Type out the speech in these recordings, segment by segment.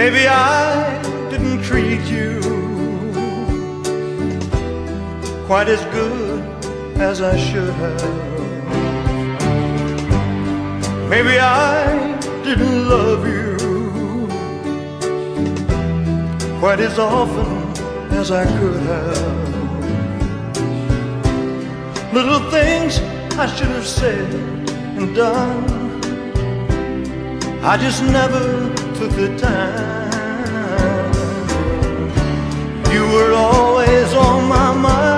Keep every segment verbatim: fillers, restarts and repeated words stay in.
Maybe I didn't treat you quite as good as I should have. Maybe I didn't love you quite as often as I could have. Little things I should have said and done, I just never took the time. You were always on my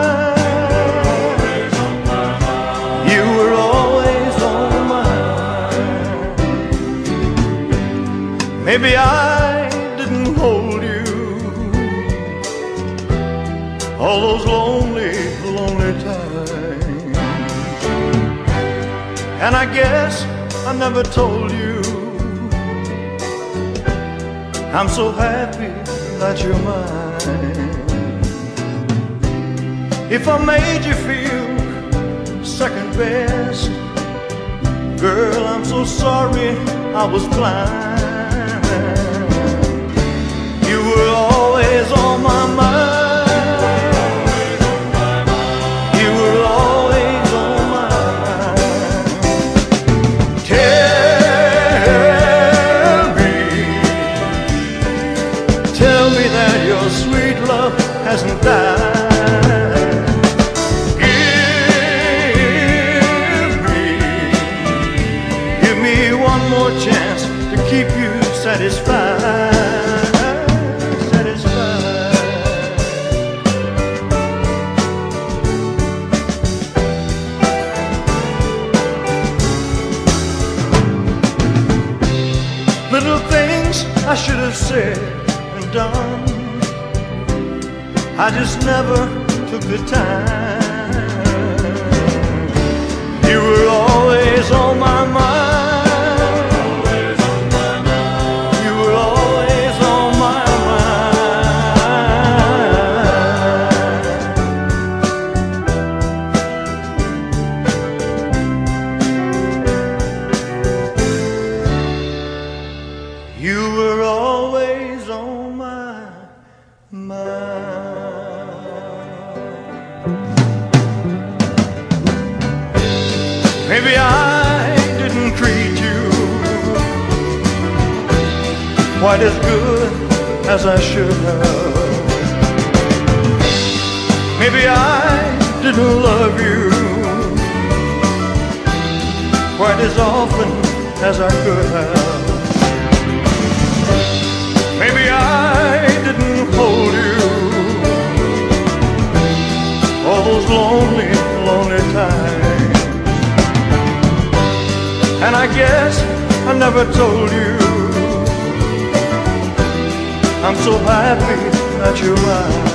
mind. You were always on my mind. Maybe I didn't hold you all those lonely, lonely times. And I guess I never told you I'm so happy that you're mine. If I made you feel second best, girl, I'm so sorry I was blind. You were always on my mind. You were always on my mind. Tell me, tell me that your sweet love hasn't died. Chance to keep you satisfied, satisfied. Little things I should have said and done, I just never took the time. You were always on my mind. You were always on my mind. Maybe I didn't treat you quite as good as I should have. Maybe I didn't love you quite as often as I could have. Maybe I didn't hold you all those lonely, lonely times. And I guess I never told you I'm so happy that you're mine.